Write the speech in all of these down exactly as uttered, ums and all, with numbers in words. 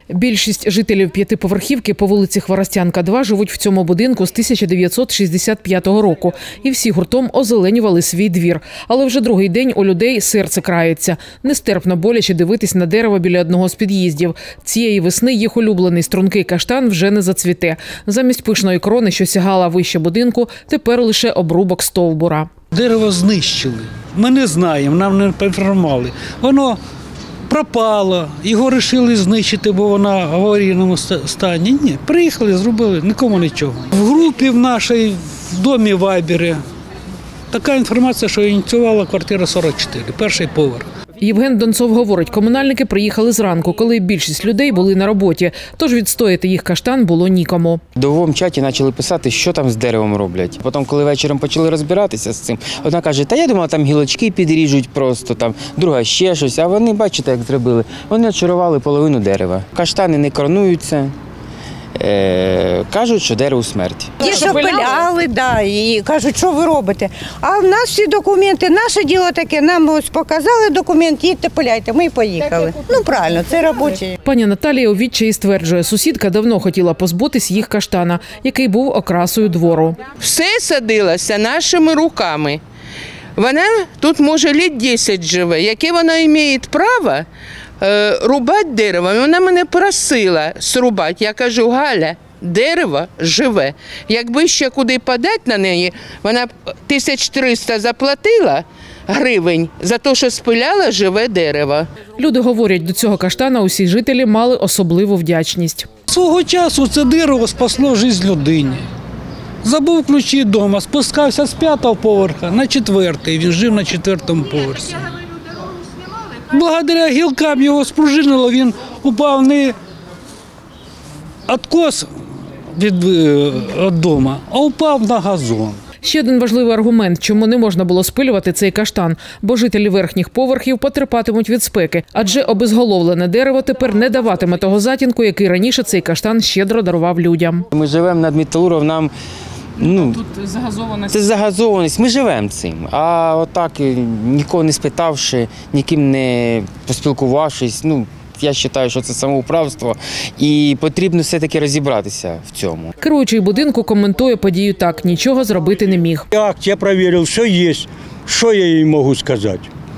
Більшість жителів п'ятиповерхівки по вулиці Хворостянка, два живуть в цьому будинку з тисяча дев'ятсот шістдесят п'ятого року. І всі гуртом озеленювали свій двір. Але вже другий день у людей серце крається. Нестерпно боляче дивитись на дерево біля одного з під'їздів. Цієї весни їх улюблений стрункий каштан вже не зацвіте. Замість пишної крони, що сягала вище будинку, тепер лише обрубок стовбура. Дерево знищили. Ми не знаємо, нам не поінформували. Воно пропало, його вирішили знищити, бо воно в аварійному стані. Ні, приїхали, зробили, нікому нічого. В групі в нашій, в домі Вайбері, така інформація, що ініціювала квартира сорок чотири, перший поверх. Євген Донцов говорить, комунальники приїхали зранку, коли більшість людей були на роботі, тож відстояти їх каштан було нікому. В довгому чаті почали писати, що там з деревом роблять. Потім, коли вечором почали розбиратися з цим, одна каже, та я думала, там гілочки підріжуть просто, там, друга ще щось, а вони, бачите, як зробили, вони очарували половину дерева. Каштани не коронуються. Е, кажуть, що дерево смерть. Ті, що пиляли, да, і кажуть, що ви робите. А в нас всі документи, наше діло таке, нам ось показали документ, їдьте пиляйте, ми і поїхали. Ну правильно, це робочі. Пані Наталія у відчаї стверджує, сусідка давно хотіла позбутись їх каштана, який був окрасою двору. Все садилося нашими руками. Вона тут, може, літ десять живе. Яке вона має право рубати дерево? Вона мене просила срубати. Я кажу, Галя, дерево живе. Якби ще куди подати на неї, вона тисяч триста заплатила гривень за те, що спиляла живе дерево. Люди говорять, до цього каштана усі жителі мали особливу вдячність. Свого часу це дерево спасло життя людині. Забув ключі вдома, спускався з п'ятого поверха на четвертий, він жив на четвертому поверсі. Благодаря гілкам його спружинило, він упав не відкос від, від дому, а упав на газон. Ще один важливий аргумент, чому не можна було спилювати цей каштан, бо жителі верхніх поверхів потерпатимуть від спеки, адже обезголовлене дерево тепер не даватиме того затінку, який раніше цей каштан щедро дарував людям. Ми живемо над Металургом, нам ну, тут загазованість. Це загазованість, ми живемо цим. А отак, нікого не спитавши, ніким не поспілкувавшись, ну, я вважаю, що це самоуправство і потрібно все-таки розібратися в цьому. Керуючий будинку коментує подію так, нічого зробити не міг. Акт я перевірив, все є, що я їй можу сказати.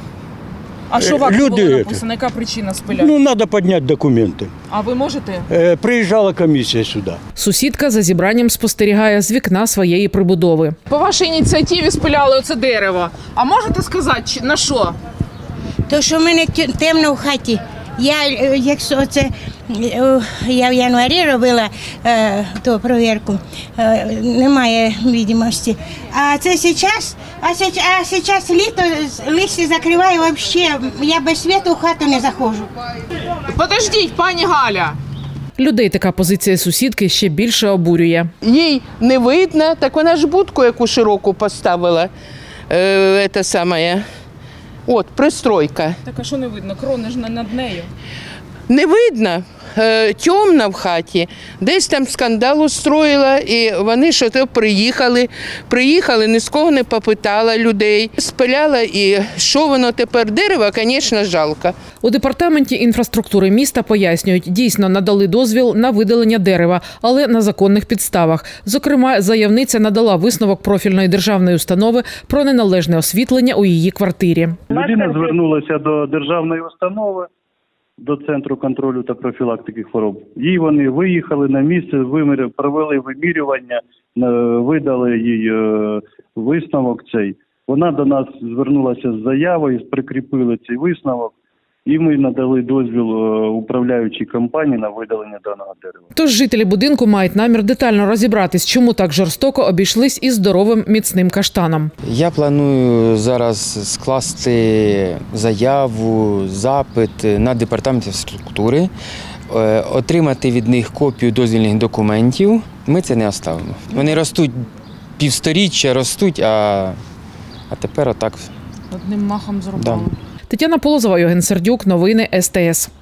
А що в акті Люди було написано, яка причина спиляти? Ну, треба підняти документи. А ви можете? Е, приїжджала комісія сюди. Сусідка за зібранням спостерігає з вікна своєї прибудови. По вашій ініціативі спиляли оце дерево. А можете сказати, на що? То, що в мене темно в хаті. Я, якщо це, я в январі робила е, ту перевірку, е, немає відомості. А це зараз, а зараз літо, листя закриває взагалі, я без світу в хату не заходжу. Подождіть, пані Галя. Людей така позиція сусідки ще більше обурює. Їй не видно, так вона ж будку яку широку поставила, е, це саме. От, пристройка. Так, а що не видно? Крони ж над нею. Не видно, е, темно в хаті, десь там скандал устроїла, і вони що то приїхали, приїхали, ні з кого не попитала людей, спиляла, і що воно тепер, дерево, звісно, жалко. У департаменті інфраструктури міста пояснюють, дійсно надали дозвіл на видалення дерева, але на законних підставах. Зокрема, заявниця надала висновок профільної державної установи про неналежне освітлення у її квартирі. Людина звернулася до державної установи, до Центру контролю та профілактики хвороб. Їй вони виїхали на місце, виміряли, провели вимірювання, видали їй висновок цей. Вона до нас звернулася з заявою, прикріпили цей висновок, і ми надали дозвіл управляючій компанії на видалення даного дерева. Тож жителі будинку мають намір детально розібратись, чому так жорстоко обійшлись із здоровим міцним каштаном. Я планую зараз скласти заяву, запит на департамент інфраструктури, отримати від них копію дозвільних документів. Ми це не оставимо. Вони ростуть півсторіччя, ростуть, а, а тепер отак. Одним махом зробили. Да. Тетяна Полозова, Євген Сердюк, новини ес те ес.